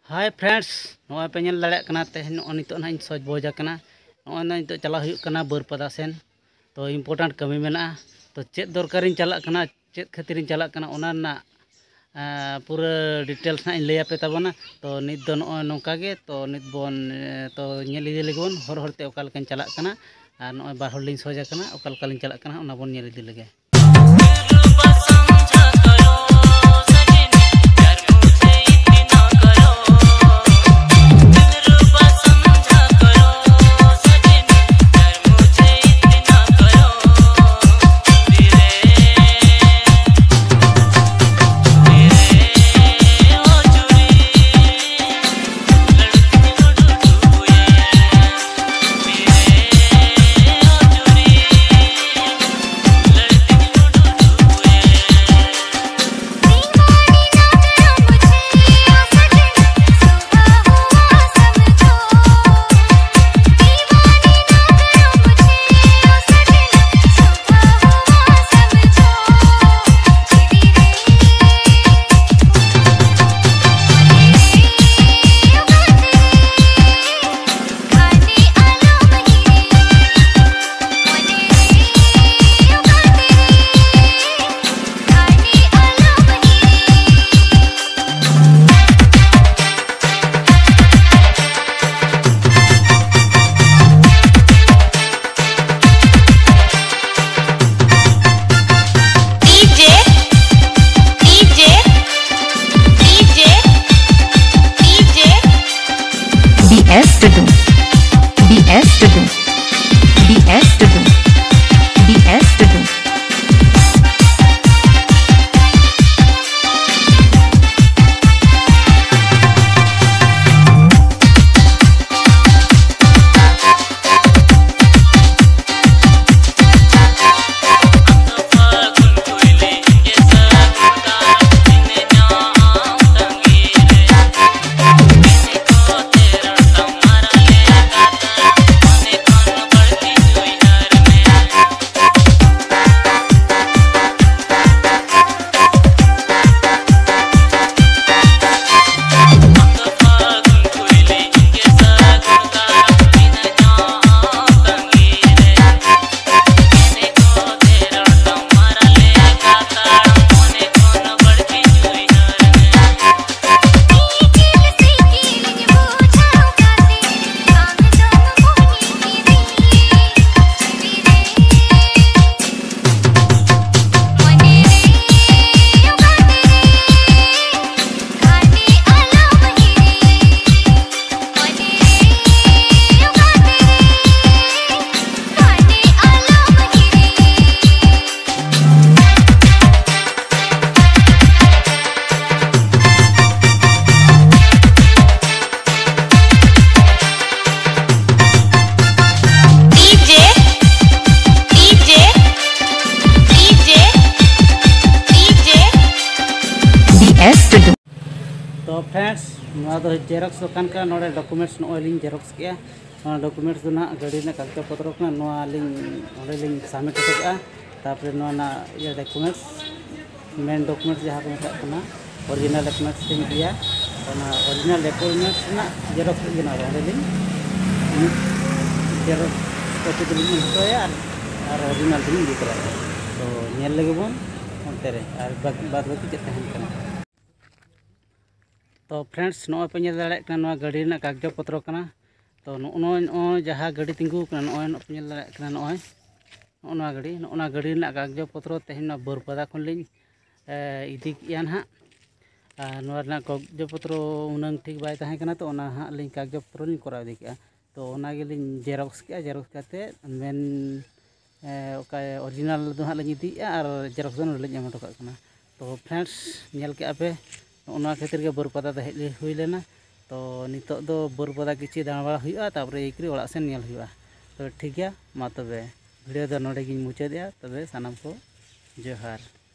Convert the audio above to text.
Hi friends नॉय पे nail दाड़े कना तेहन नो नितो ना इन सज बोजा कना नो नितो चला हुयु कना बरपदा सेन तो इम्पोर्टेंट कमी मेना तो चेत दरकारिन चला कना चेत खातिरिन चला कना ओना ना पूरा डिटेल्स ना इन लैया पे ताबना तो नित दो नो नोका गे तो नित बोन तो नेल इदि लेगोन हर हरते ओका लेकन चला कना आर नो बार हर लिन सजा कना ओका लेका लिन चला कना ओना बोन नेल इदि लेगे। तो फ्रेंड्स जेरक्स दुकान का नोड़े डॉक्यूमेंट्स नोलिंग जेरक्स किया डॉक्यूमेंट्स ना गाड़ी ना कागज पत्र को लिंग सबमिट करता तापर ये डॉक्यूमेंट्स मेन डॉक्यूमेंट्स जहाँ को मेटा कना ओरिजिनल डॉक्यूमेंट्स लिंग दिया ओरिजिनल डॉक्यूमेंट्स ना जेरक्स लिंग लिंग जेरक्स कॉपी लिंग हतोया और ओरिजिनल लिंग इदी करा तो नेल लगे बोन ओनते रे और बाद बाकी चेत तहन कना। तो फ्रेंड्स नॉय पे नेल दाड़े कना गाड़ी ना कागज पत्र कना तो नॉय जहाँ गाड़ी तिंगू कना नॉय पे नेल दाड़े कना नॉय गाड़ी ना कागज पत्र तेहन बरपदा खन लिंग इदी किया ना कागज पत्र उनांग ठीक बाय ताहें कना तो ओना हां लिंग कागज पत्र लिंग करा इदी किया तो ओना गे लिंग जेरक्स किया जेरक्स काते मेन ओका ओरिजिनल दो हां लिंग इदीया और जेरक्स दो लिंग एम टका कना। तो फ्रेंड्स नेल के आपे ओना खातिर के बरपदा हेज हुई लेना तो नितो दो बरपदा किछि दाण बाड़ा हुआ तापर एकरी ओड़ा सेन नेल हुआ तो ठीक गया मा तबे वीडियो दो नोडे गिन मुचादेया तबे सानाम को जोहार।